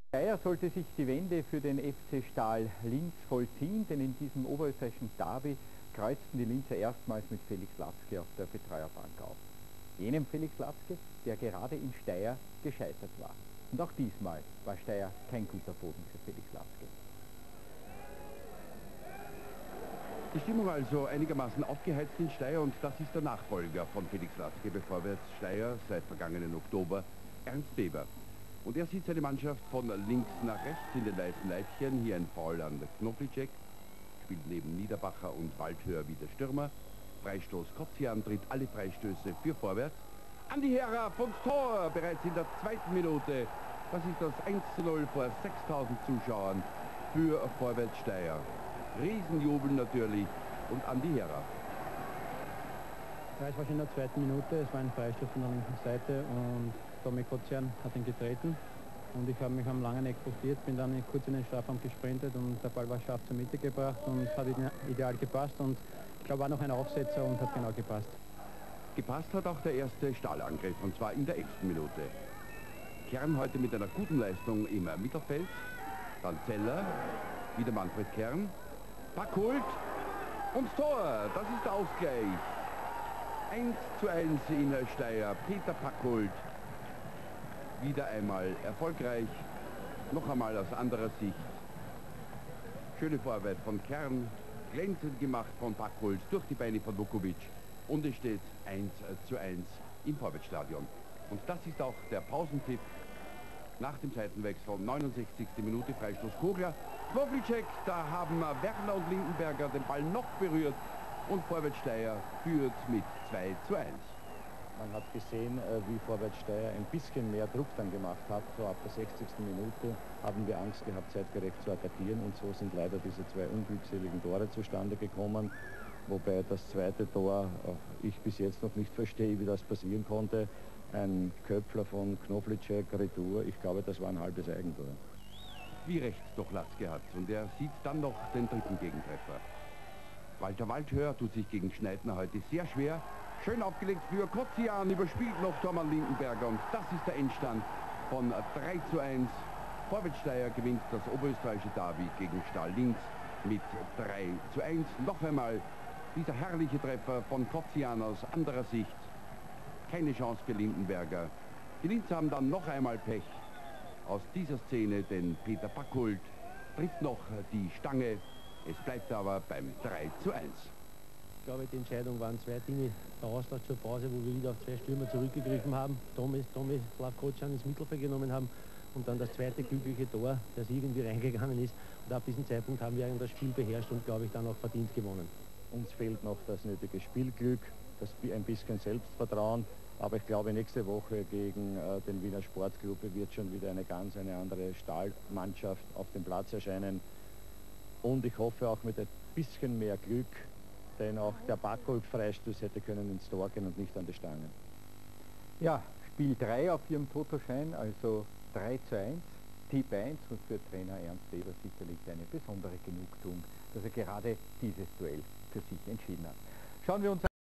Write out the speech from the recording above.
Steyr sollte sich die Wende für den FC Stahl Linz vollziehen, denn in diesem oberösterreichischen Derby kreuzten die Linzer erstmals mit Felix Latzke auf der Betreuerbank auf. Jenem Felix Latzke, der gerade in Steyr gescheitert war. Und auch diesmal war Steyr kein guter Boden für Felix Latzke. Die Stimmung also einigermaßen aufgeheizt in Steyr, und das ist der Nachfolger von Felix Latzke bei Vorwärts Steyr seit vergangenen Oktober, Ernst Weber. Und er sieht seine Mannschaft von links nach rechts in den weißen Leibchen. Hier ein Foul an Knoflicek, spielt neben Niederbacher und Waldhöher wie der Stürmer. Freistoß Kotzian tritt alle Freistöße für Vorwärts. Andi Hera von Tor bereits in der zweiten Minute. Das ist das 1:0 vor 6000 Zuschauern für Vorwärts Steyr. Riesenjubel natürlich, und Andi Hera. Ja, es war schon in der zweiten Minute, es war ein Freistoß von der linken Seite und Tommy Kotzian hat ihn getreten und ich habe mich am langen Eck postiert, bin dann kurz in den Strafraum gesprintet und der Ball war scharf zur Mitte gebracht und hat ideal gepasst, und ich glaube war noch ein Aufsetzer und hat genau gepasst. Gepasst hat auch der erste Stahlangriff, und zwar in der 11. Minute. Kern heute mit einer guten Leistung im Mittelfeld, dann Zeller, wieder Manfred Kern, Packhult und Tor, das ist der Ausgleich. 1:1 in Steyr, Peter Packhult, wieder einmal erfolgreich, noch einmal aus anderer Sicht. Schöne Vorarbeit von Kern, glänzend gemacht von Packhult durch die Beine von Vukovic, und es steht 1:1 im Vorwärtsstadion. Und das ist auch der Pausentipp nach dem Seitenwechsel, 69. Minute, Freistoß Kogler. Knoflicek, da haben Werner und Lindenberger den Ball noch berührt, und Vorwärts Steyr führt mit 2:1. Man hat gesehen, wie Vorwärts Steyr ein bisschen mehr Druck dann gemacht hat. So ab der 60. Minute haben wir Angst gehabt, zeitgerecht zu attackieren, und so sind leider diese zwei unglückseligen Tore zustande gekommen. Wobei das zweite Tor ich bis jetzt noch nicht verstehe, wie das passieren konnte. Ein Köpfler von Knoflicek, Retour, ich glaube, das war ein halbes Eigentor. Wie recht doch Latzke hat, und er sieht dann noch den dritten Gegentreffer. Walter Waldhöher tut sich gegen Schneidner heute sehr schwer. Schön aufgelegt für Kotzian, überspielt noch Thomas Lindenberger, und das ist der Endstand von 3:1. Vorwärts Steyr gewinnt das oberösterreichische Derby gegen Stahl Linz mit 3:1. Noch einmal dieser herrliche Treffer von Kotzian aus anderer Sicht. Keine Chance für Lindenberger. Die Linzer haben dann noch einmal Pech aus dieser Szene, denn Peter Packhult trifft noch die Stange. Es bleibt aber beim 3:1. Ich glaube, die Entscheidung waren zwei Dinge. Der Auslauf zur Pause, wo wir wieder auf zwei Stürmer zurückgegriffen haben, Tommy Kotzian ins Mittelfeld genommen haben, und dann das zweite glückliche Tor, das irgendwie reingegangen ist. Und ab diesem Zeitpunkt haben wir das Spiel beherrscht und, glaube ich, dann auch verdient gewonnen. Uns fehlt noch das nötige Spielglück, ein bisschen Selbstvertrauen. Aber ich glaube, nächste Woche gegen den Wiener Sportclub wird schon wieder eine andere Stahlmannschaft auf dem Platz erscheinen. Und ich hoffe auch mit ein bisschen mehr Glück, denn auch der Packhult-Freistoß hätte können ins Tor gehen und nicht an die Stange. Ja, Spiel 3 auf ihrem Totoschein, also 3:1, Tipp 1, und für Trainer Ernst Weber sicherlich eine besondere Genugtuung, dass er gerade dieses Duell für sich entschieden hat. Schauen wir uns